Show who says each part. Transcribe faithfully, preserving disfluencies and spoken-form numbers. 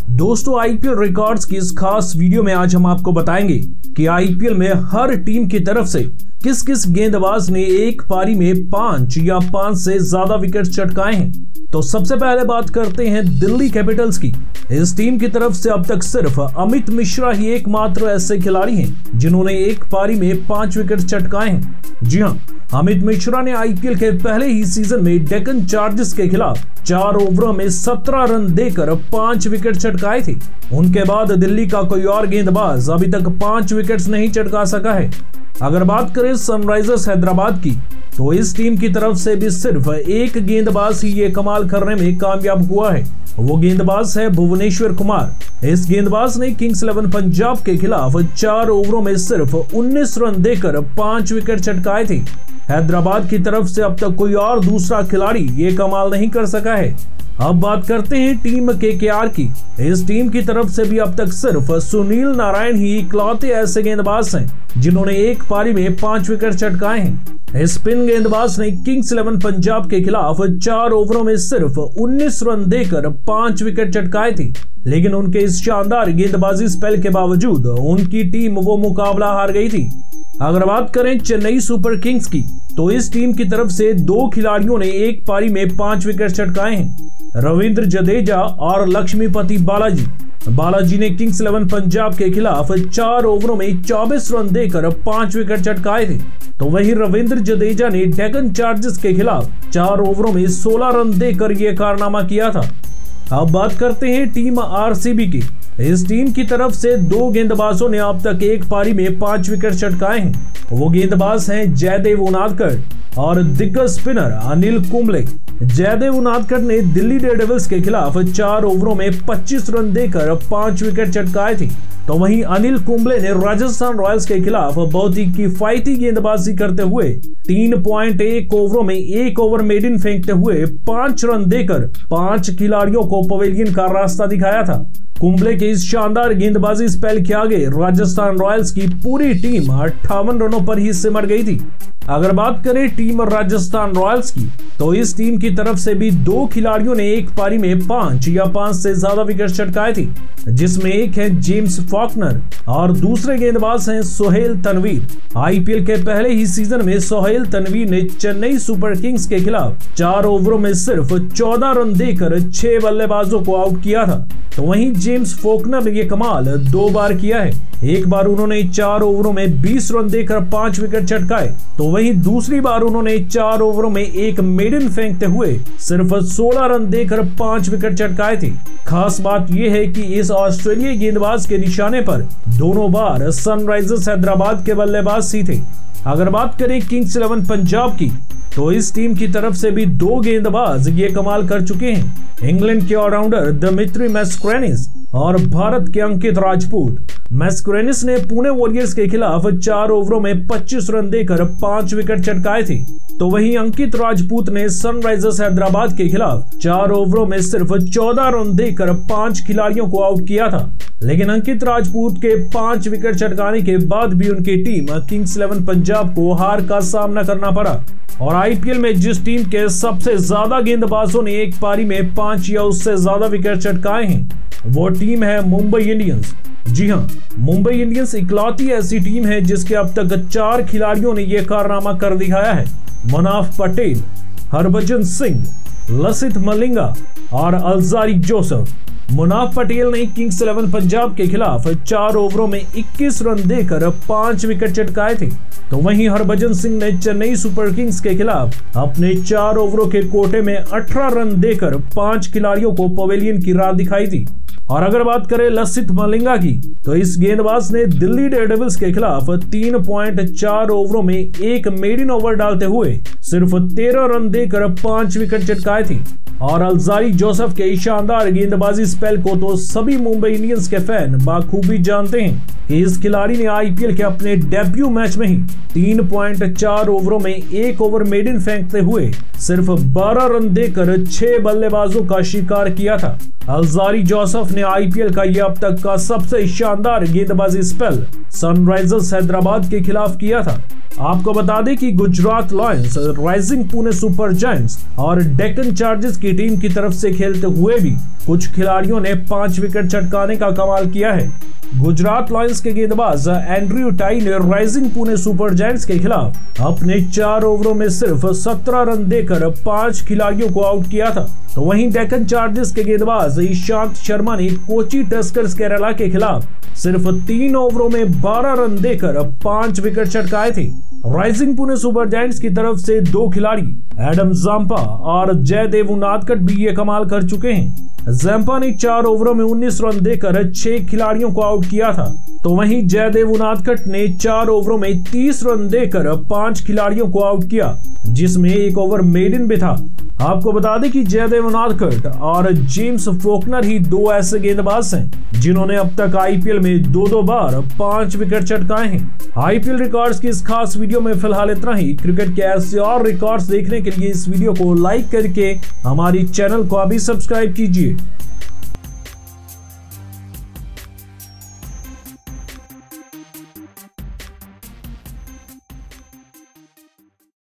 Speaker 1: दोस्तों, IPL records की इस खास वीडियो में आज हम आपको बताएंगे कि आईपीएल में हर टीम की तरफ से किस किस गेंदबाज ने एक पारी में पांच या पांच से ज्यादा विकेट चटकाए हैं। तो सबसे पहले बात करते हैं दिल्ली कैपिटल्स की। इस टीम की तरफ से अब तक सिर्फ अमित मिश्रा ही एकमात्र ऐसे खिलाड़ी हैं जिन्होंने एक पारी में पांच विकेट चटकाए हैं। जी हां, अमित मिश्रा ने आईपीएल के पहले ही सीजन में डेक्कन चार्जर्स के खिलाफ चार ओवरों में सत्रह रन देकर पांच विकेट चटकाए थे। उनके बाद दिल्ली का कोई और गेंदबाज अभी तक पांच विकेट्स नहीं चटका सका है। अगर बात करें सनराइजर्स हैदराबाद की, तो इस टीम की तरफ से भी सिर्फ एक गेंदबाज ही ये कमाल करने में कामयाब हुआ है। वो गेंदबाज है भुवनेश्वर कुमार। इस गेंदबाज ने किंग्स इलेवन पंजाब के खिलाफ चार ओवरों में सिर्फ उन्नीस रन देकर पांच विकेट चटकाए थे। हैदराबाद की तरफ से अब तक कोई और दूसरा खिलाड़ी ये कमाल नहीं कर सका है। अब बात करते हैं टीम केकेआर की। इस टीम की तरफ से भी अब तक सिर्फ सुनील नारायण ही इकलौते ऐसे गेंदबाज हैं जिन्होंने एक पारी में पांच विकेट चटकाए हैं। स्पिन गेंदबाज ने किंग्स इलेवन पंजाब के खिलाफ चार ओवरों में सिर्फ उन्नीस रन देकर पांच विकेट चटकाए थे, लेकिन उनके इस शानदार गेंदबाजी स्पेल के बावजूद उनकी टीम वो मुकाबला हार गई थी। अगर बात करें चेन्नई सुपर किंग्स की, तो इस टीम की तरफ से दो खिलाड़ियों ने एक पारी में पांच विकेट चटकाए हैं, रविंद्र जडेजा और लक्ष्मीपति बालाजी। बालाजी ने किंग्स इलेवन पंजाब के खिलाफ चार ओवरों में चौबीस रन देकर पांच विकेट चटकाए थे, तो वहीं रविंद्र जडेजा ने डेक्कन चार्जर्स के खिलाफ चार ओवरों में सोलह रन देकर यह कारनामा किया था। अब बात करते हैं टीम आरसीबी की। इस टीम की तरफ से दो गेंदबाजों ने अब तक एक पारी में पांच विकेट चटकाए हैं। वो गेंदबाज हैं जयदेव उनादकर और दिग्गज स्पिनर अनिल कुंबले। जयदेव उनादकर ने दिल्ली डेयरडेविल्स के खिलाफ चार ओवरों में पच्चीस रन देकर पांच विकेट चटकाए थे, तो वहीं अनिल कुंबले ने राजस्थान रॉयल्स के खिलाफ बहुत ही किफायती गेंदबाजी करते हुए तीन पॉइंट एक ओवरों में एक ओवर मेडिन फेंकते हुए पांच रन देकर पांच खिलाड़ियों को पवेलियन का रास्ता दिखाया था। कुंबले के इस शानदार गेंदबाजी स्पेल के आगे राजस्थान रॉयल्स की पूरी टीम अट्ठावन रनों पर ही सिमट गई थी। अगर बात करें टीम राजस्थान रॉयल्स की, तो इस टीम की तरफ से भी दो खिलाड़ियों ने एक पारी में पांच या पांच से ज्यादा विकेट चटकाए थे, जिसमें एक है जेम्स फॉकनर और दूसरे गेंदबाज हैं सोहेल तनवीर। आईपीएल के पहले ही सीजन में सोहेल तनवीर ने चेन्नई सुपर किंग्स के खिलाफ चार ओवरों में सिर्फ चौदह रन देकर छह बल्लेबाजों को आउट किया था, तो वहीं जेम्स फॉकनर ने यह कमाल दो बार किया है। एक बार उन्होंने चार ओवरों में बीस रन देकर पांच विकेट चटकाए, तो वहीं दूसरी बार उन्होंने चार ओवरों में एक मेडन फेंकते हुए सिर्फ सोलह रन देकर पांच विकेट चटकाए थे। खास बात यह है कि इस ऑस्ट्रेलियाई गेंदबाज के निशाने पर दोनों बार सनराइजर्स हैदराबाद के बल्लेबाज ही थे। अगर बात करें किंग्स इलेवन पंजाब की, तो इस टीम की तरफ से भी दो गेंदबाज ये कमाल कर चुके हैं। इंग्लैंड के ऑलराउंडर दिमित्री मैस्करेनिस और भारत के अंकित राजपूत। मैस्करेनिस ने पुणे वॉरियर्स के खिलाफ चार ओवरों में पच्चीस रन देकर पांच विकेट चटकाए थे, तो वहीं अंकित राजपूत ने सनराइजर्स हैदराबाद के खिलाफ चार ओवरों में सिर्फ चौदह रन देकर पांच खिलाड़ियों को आउट किया था। लेकिन अंकित राजपूत के पांच विकेट चटकाने के बाद भी उनकी टीम किंग्स इलेवन पंजाब को हार का सामना करना पड़ा। और आईपीएल में जिस टीम के सबसे ज्यादा गेंदबाजों ने एक पारी में पांच या उससे ज्यादा विकेट चटकाए हैं, वो टीम है मुंबई इंडियंस। जी हां, मुंबई इंडियंस इकलौती ऐसी टीम है जिसके अब तक चार खिलाड़ियों ने यह कारनामा कर दिखाया है। मनाफ पटेल, हरभजन सिंह, लसिथ मलिंगा और अल्जारी जोसेफ। मुनाफ पटेल ने किंग्स इलेवन पंजाब के खिलाफ चार ओवरों में इक्कीस रन देकर पांच विकेट चटकाए थे, तो वहीं हरभजन सिंह ने चेन्नई सुपर किंग्स के खिलाफ अपने चार ओवरों के कोटे में अठारह रन देकर पांच खिलाड़ियों को पवेलियन की राह दिखाई थी। और अगर बात करें लसिथ मलिंगा की, तो इस गेंदबाज ने दिल्ली डेयरडेविल्स के खिलाफ तीन पॉइंट चार ओवरों में एक मेडिन ओवर डालते हुए सिर्फ तेरह रन देकर पांच विकेट चटकाए थे। और अल्जारी जोसेफ के शानदार गेंदबाजी स्पेल को तो सभी मुंबई इंडियंस के फैन बाखूबी जानते हैं कि इस खिलाड़ी ने आईपीएल के अपने डेब्यू मैच में ही तीन पॉइंट चार ओवरों में एक ओवर मेडिन फेंकते हुए सिर्फ बारह रन देकर छह बल्लेबाजों का शिकार किया था। अल्जारी जोसेफ ने अपने आईपीएल का यह अब तक का सबसे शानदार गेंदबाजी स्पेल सनराइजर्स हैदराबाद के खिलाफ किया था। आपको बता दें कि Gujarat Lions, Rising Pune Super Giants और डेक्कन चार्जर्स की टीम की तरफ से खेलते हुए भी कुछ खिलाड़ियों ने पांच विकेट चटकाने का कमाल किया है। गुजरात लॉयंस के गेंदबाज एंड्रयू टाई ने राइजिंग पुणे सुपर जायंट्स के खिलाफ अपने चार ओवरों में सिर्फ सत्रह रन देकर पांच खिलाड़ियों को आउट किया था। तो वहीं डेक्कन चार्जर्स के गेंदबाज ईशांत शर्मा ने कोची टस्कर्स केरला के खिलाफ सिर्फ तीन ओवरों में बारह रन देकर पांच विकेट चटकाए थे। राइजिंग पुणे सुपर जायंट्स की तरफ से दो खिलाड़ी एडम जाम्पा और जयदेव उनादकट भी ये कमाल कर चुके हैं। जाम्पा ने चार ओवरों में उन्नीस रन देकर छह खिलाड़ियों को आउट किया था, तो वहीं जयदेव उनादकट ने चार ओवरों में तीस रन देकर पांच खिलाड़ियों को आउट किया, जिसमें एक ओवर मेडन भी था। आपको बता दें कि जयदेव उनादकट और जेम्स फोकनर ही दो ऐसे गेंदबाज हैं जिन्होंने अब तक आईपीएल में दो दो बार पांच विकेट चटकाए हैं। आईपीएल रिकॉर्ड्स की इस खास वीडियो में फिलहाल इतना ही। क्रिकेट के ऐसे और रिकॉर्ड्स देखने के लिए इस वीडियो को लाइक करके हमारी चैनल को अभी सब्सक्राइब कीजिए।